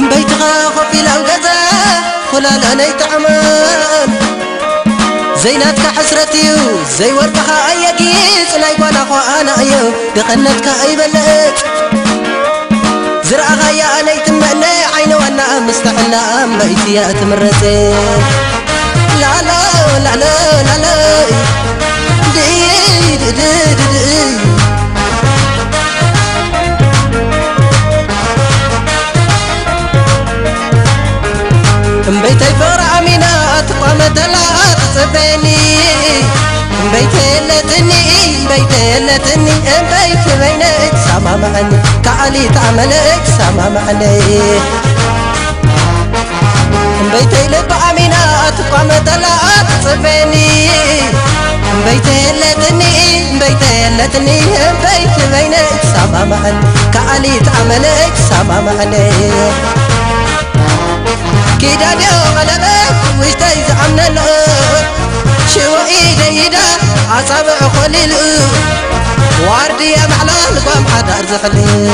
بيتها خفي لو جزا خلال أنا يتعمل زيناتك حسرتي زي ورقها أي جيس لا يقول أخو أنا أيو دخنتك أي بلد زرعها يا أنا يتمنى عين وانا مستحلة بيتي يا تمرتي لا لا لا لا لا لا دي دي دي دي بيتي فرع مينات قامت لا تصفيني بيتي لتني بيتي لتني بيت بينك سما معني كعلي تعملك سما معني بيتي لبع مينات قامت لا تصفيني بيتي لتني بيتي لتني بيت بينك سما معني كعلي تعملك سما معني كيدا ديو غلبك وشتاي زعمنا له شو ايدا يدا عصابع خليل واردي يا معلال قام حدا ارزخلي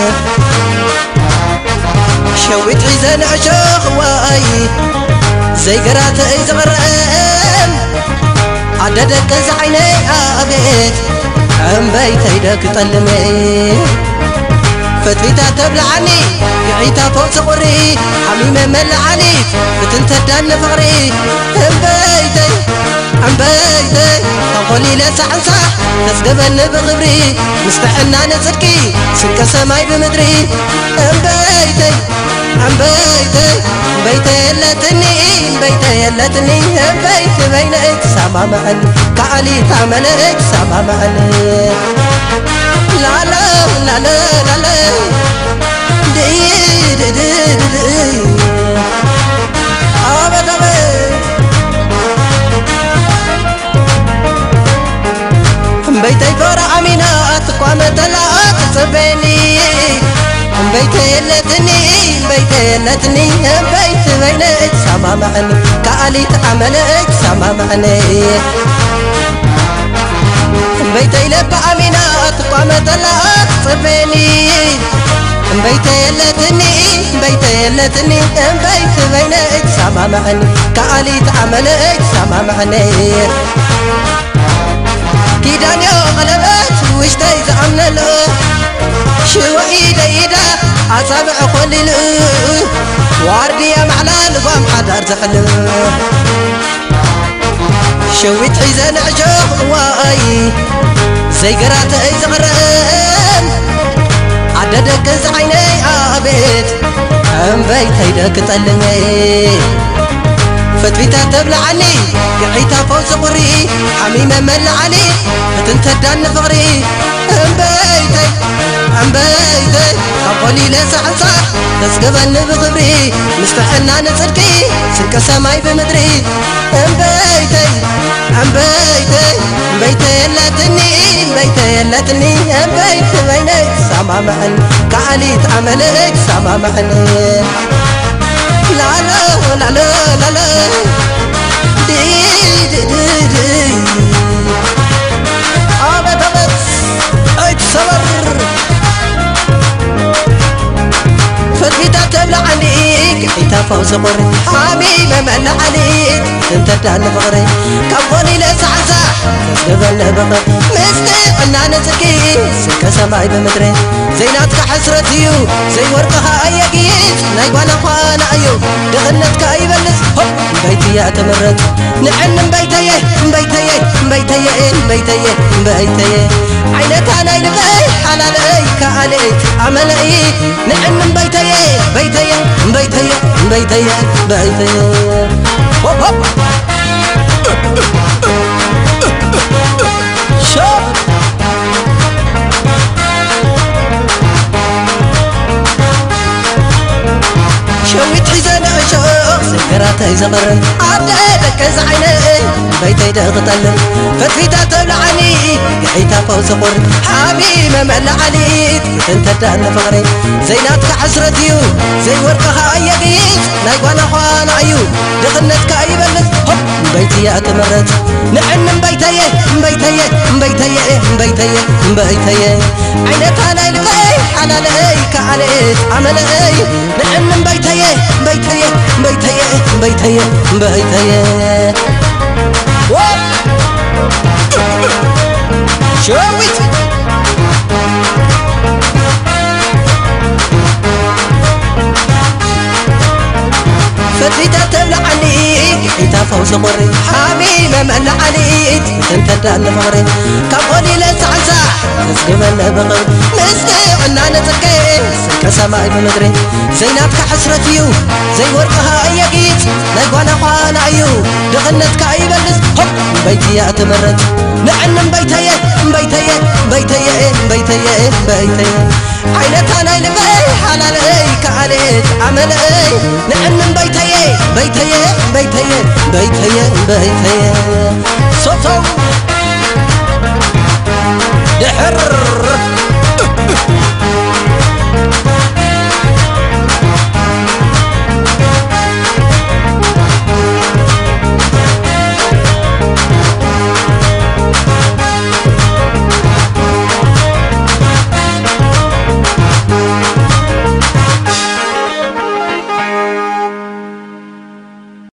شويت عيزان عشاق واي زي قرات اي زغرام عددك زعيني ابيت عم بيت ايدك طلمي فتفيتا تبلعني قعيتا فوق صغري حميمة ملعني فتنتدان فغري عم بيتي أقولي لا صح صح تسقبن بغبري مستحنا نصدقي سلك سماي بمدري عم بيتي يلا تني بيت بينك سما معن كعلي تعملك سما معن لا لا لا لا لا لا دي دي دي دي بيتي فرع مينات قامت لا تصفيني بيتي لتني بيت بينك سما معني كعلي تعملك سما معني بيتي لبع مينات قامت لا تصفيني بيتي لتني بيت بينك سما معني كعلي تعملك سما معني كيدان يا غلبت وشتاي زعمنا له شو ايدا يدا عصابع خليل واردي يا معلال قام حدا ارزخل شويت عيزان عشاق واي زي قرات اي زغران عددك زعيني ابيت عم بيت هيدك طلمي فتفيتا تبلعني قعيتا فوق صغري حميمة ملعني فتنتدان فغري عم بيتي أقولي لا صح صح تسقبن بغبري مستحنا نصدقي سلك سماي بمدري عم بيتي يلا تني بيت بينك سما معن كعلي تعملك سما معن لا لا لا لا لا لا دي دي دي دي أبد اتصبر فتفيتا تبلعني قعيتا فوق صغري حميمة ملعني تنتدان فغري كبوني لسعسح تسقبن بغر مستقنا نسكي سلك سماي بمدري زيناتك حسرتيو زي ورقها اي قيس نايقوانا خوانا ايو دغنتك اي بلس بيتي يا تمرت نعن بيتي عينتها نايل بي حلالي كعلي عملي نعن بيتي هوب هوب شوف شويت حزن عشاق سكراتي زمرن عددك زعيني بيتي دغطلن فتفيتا تبلعني قعيتا فوق صغر حميمة ملعني تنتدان فغري زيناتك حسرتيو زي ورقها اي قيس نايقوانا خوانا عيو دغنتك اي بلس هوب بيتي يا تمرت نعن بيتي عينتها نايل بي حلالي كعلي عملي نعن بيتي بيتي بيتي شويت فتيتا تبلع عليك حيتا فوز مري حبيبة ملع عليك تنتدى الفغري كابوني لسعسا تسقبنا بغري مستيع اننا تكي سلك سماي بمدري زيناتك حسرتيو زي ورقها ايقيت نايقوانا قوانا ايو دغنتك ايبلس هب بيتي اتمرت نعنم بيتي بيتي بيتي بيتي بيتي عينتها ناي لبي حلالي كعليت عملي نعنم بيتي بيتي بيتي بيتي بيتي صوتو